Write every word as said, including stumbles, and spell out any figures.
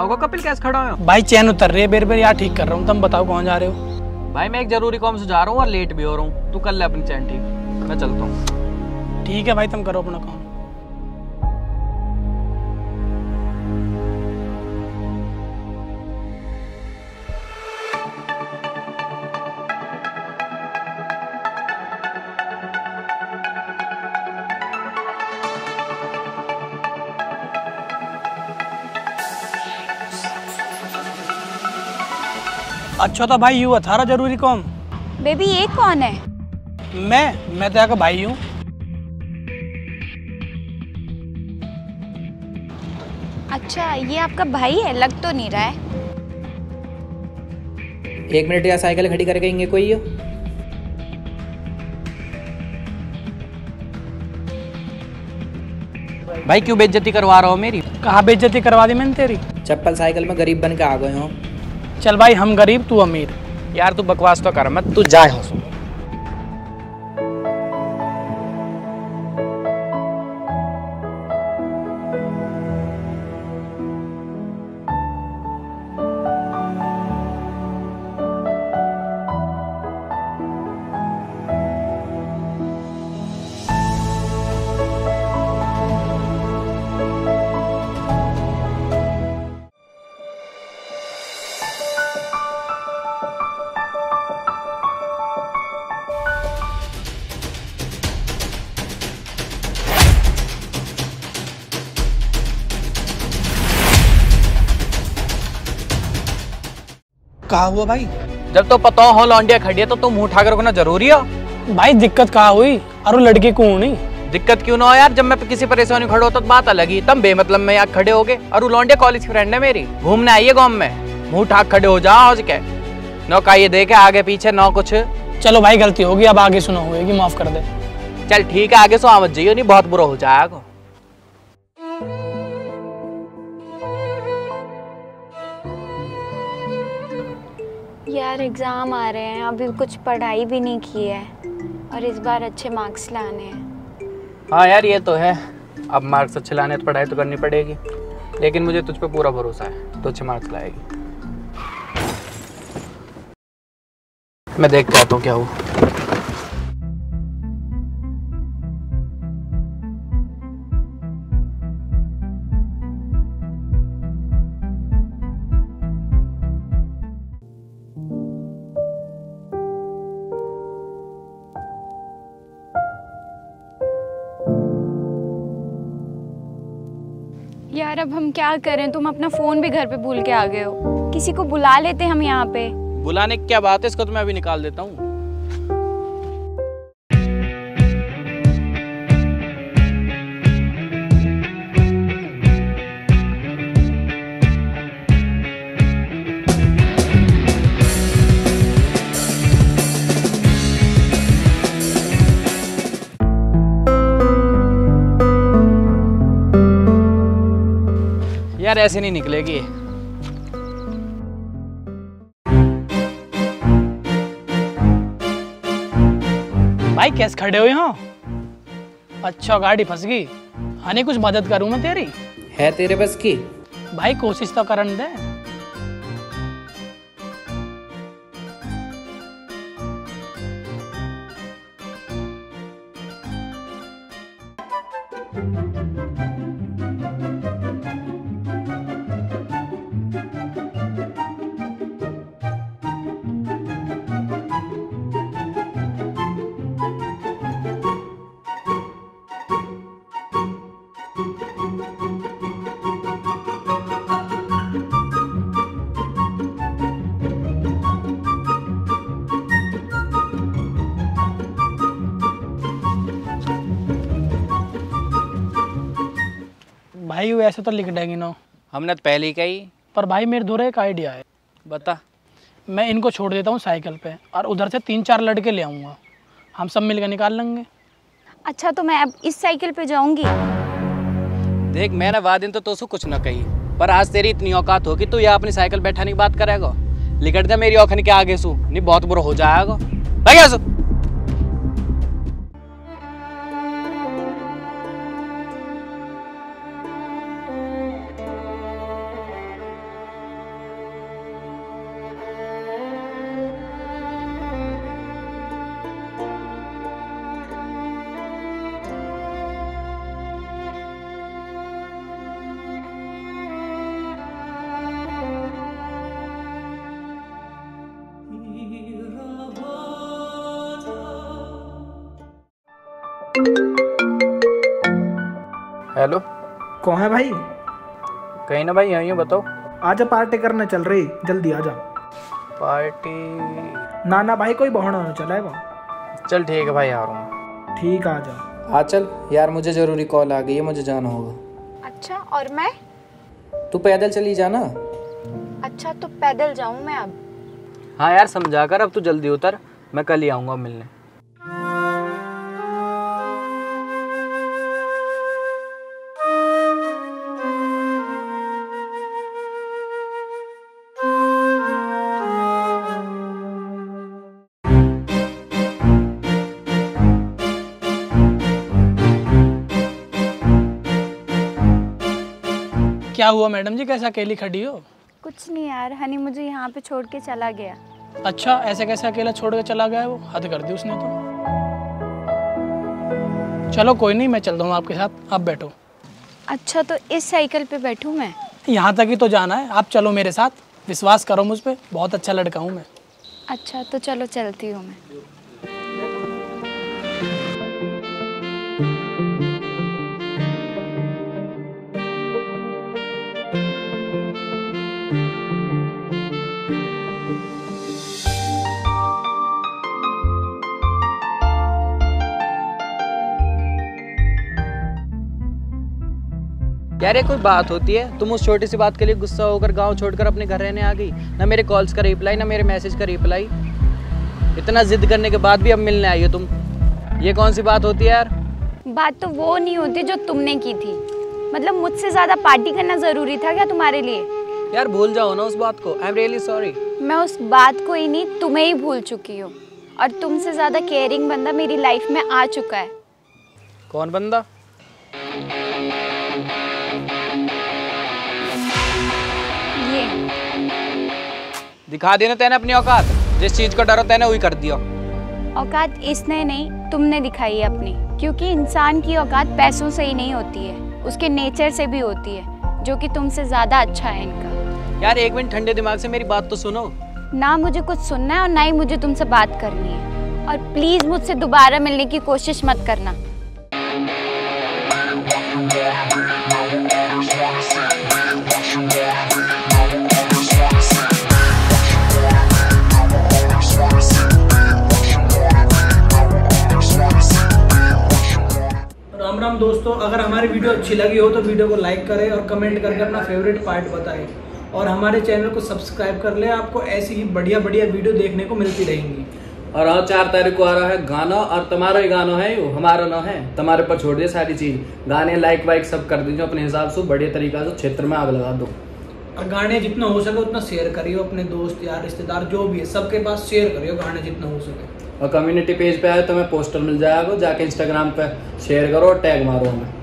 होगा कपिल, कैसे खड़ा हो? भाई चैन उतर रही है, बेर बेर यार ठीक कर रहा हूँ। तुम बताओ कहाँ जा रहे हो? भाई मैं एक जरूरी काम से जा रहा हूँ और लेट भी हो रहा हूँ। तू कर ले अपनी चैन ठीक, मैं चलता हूँ। ठीक है भाई, तुम करो अपना काम। अच्छा तो भाई यू था जरूरी कॉम। बेबी ये कौन है? मैं मैं तो यहाँ का भाई हूँ। अच्छा ये आपका भाई है, लग तो नहीं रहा है। एक मिनट या साइकिल खड़ी करके इंगे कोई हो? भाई क्यों बेइज्जती करवा रहा हो मेरी? कहाँ बेइज्जती करवा दी मैंने तेरी? चप्पल साइकिल में गरीब बन के आ गए हो। चल भाई हम गरीब तू अमीर। यार तू बकवास तो कर मत, तू जाए हो। कहाँ हुआ भाई? जब तो पता हो लौंडिया खड़ी है तो तुम मुंह उठाकर रखना जरूरी है। भाई दिक्कत कहाँ हुई? और लड़की को नहीं दिक्कत क्यों ना हो यार, जब मैं किसी परेशानी खड़े हो तो बात अलग ही। तुम बेमतलब में यहाँ खड़े हो गए। और लौंडिया कॉलेज की फ्रेंड है मेरी, घूमने आई है गाँव में। मुंह उठा खड़े हो जाओ के नौ का ये देखे आगे पीछे नौ कुछ। चलो भाई गलती होगी, अब आगे सुना होगी, माफ कर दे। चल ठीक है, आगे सो आमद जाइयो, नहीं बहुत बुरा हो जाएगा। यार एग्जाम आ रहे हैं, अभी कुछ पढ़ाई भी नहीं की है और इस बार अच्छे मार्क्स लाने हैं। हाँ यार ये तो है, अब मार्क्स अच्छे लाने तो पढ़ाई तो करनी पड़ेगी, लेकिन मुझे तुझ पे पूरा भरोसा है, तो अच्छे मार्क्स लाएगी। मैं देख के आता हूँ क्या हुआ। यार अब हम क्या करें, तुम अपना फोन भी घर पे भूल के आ गए हो। किसी को बुला लेते हम यहाँ पे। बुलाने की क्या बात है, इसको तो मैं अभी निकाल देता हूँ। यार ऐसे नहीं निकलेगी। भाई कैसे खड़े हो यहाँ? अच्छा गाड़ी फंस गई। हनी कुछ मदद करूँ मैं तेरी? है तेरे बस की? भाई कोशिश तो करन दे। भाई वैसे तो लिख देंगे ना, हमने तो पहले ही कही। पर भाई मेरे दूर एक आइडिया है। बता। मैं इनको छोड़ देता हूँ साइकिल पे और उधर से तीन चार लड़के ले आऊँगा, हम सब मिलकर निकाल लेंगे। अच्छा तो मैं अब इस साइकिल पे जाऊंगी। देख मैंने वादिन तो तोसु कुछ न कही, पर आज तेरी इतनी औकात होगी तू यहाँ अपनी साइकिल बैठाने की बात करेगा। लिकट जा मेरी औखन के आगे सु, नहीं बहुत बुरा हो जाएगा। भाई सु हेलो, कौन है भाई? कहीं ना भाई, यहीं हूँ, बताओ। आजा, पार्टी करने चल रही, जल्दी आजा। पार्टी? ना ना भाई, कोई बहाना ना चला है वहाँ। चल ठीक है भाई, आ रहा हूँ। ठीक, आजा। हाँ चल यार, मुझे ज़रूरी कॉल आ गई है, मुझे जाना होगा। अच्छा, और मैं? तू पैदल चली जाना। अच्छा, तो पैदल जाऊँ मैं अब? हाँ यार समझा कर, अब तू जल्दी उतर, मैं कल ही आऊँगा मिलने। क्या हुआ मैडम जी, कैसे अकेली खड़ी हो? कुछ नहीं यार, हनी मुझे यहाँ पे छोड़ के चला गया। अच्छा, ऐसे कैसे अकेला छोड़ के चला गया है वो? हद कर दी उसने तो। चलो कोई नहीं, मैं चलता हूँ आपके साथ, आप बैठो। अच्छा, तो इस साइकिल पे बैठूँ मैं? यहाँ तक ही तो जाना है, आप चलो मेरे साथ, विश्वास करो मुझ पर, बहुत अच्छा लड़का हूँ मैं। अच्छा, तो चलो चलती हूँ मैं। यार ये कोई बात होती है? तुम उस छोटी सी बात के लिए गुस्सा होकर गांव छोड़कर अपने घर रहने आ गई। ना मेरे कॉल्स का रिप्लाई, ना मेरे मैसेज का रिप्लाई। इतना जिद करने के बाद भी अब मिलने आई हो तुम। ये कौन सी बात होती है यार? बात तो वो नहीं होती जो तुमने की थी। मतलब मुझसे ज़्यादा पार्टी करना ज़रूरी था क्या तुम्हारे लिए? यार भूल जाओ ना उस बात को। I am really sorry. मैं उस बात को ही नहीं, तुम्हें ही भूल चुकी हूँ। और तुमसे ज़्यादा केयरिंग बंदा मेरी लाइफ में आ चुका है। कौन बंदा? ये दिखा दी ना तैने अपनी औकात। जिस चीज को डरो तैने वही कर दिया। औकात इसने नहीं, तुमने दिखाई है अपनी। क्योंकि इंसान की औकात पैसों से ही नहीं होती है, उसके नेचर से भी होती है, जो कि तुमसे ज्यादा अच्छा है इनका। यार एक मिनट ठंडे दिमाग से मेरी बात तो सुनो। ना मुझे कुछ सुनना है और ना ही मुझे तुमसे बात करनी है। और प्लीज मुझसे दोबारा मिलने की कोशिश मत करना। राम राम दोस्तों, अगर हमारी वीडियो अच्छी लगी हो तो वीडियो को लाइक करें और कमेंट करके अपना फेवरेट पार्ट बताएं और हमारे चैनल को सब्सक्राइब कर लें। आपको ऐसी ही बढ़िया बढ़िया वीडियो देखने को मिलती रहेंगी। और हाँ, चार तारीख को आ रहा है गाना, और तुम्हारा ही गाना है यो, हमारा ना है। तुम्हारे पर छोड़ दिए सारी चीज। गाने लाइक वाइक सब कर दीजिए अपने हिसाब से, बढ़िया तरीका से क्षेत्र में आग लगा दो। और गाने जितना हो सके उतना शेयर करियो अपने दोस्त यार रिश्तेदार जो भी है सबके पास शेयर करियो गाने जितना हो सके। और कम्युनिटी पेज पे आए तो हमें पोस्टर मिल जाएगा, जाके इंस्टाग्राम पे शेयर करो और टैग मारो हमें।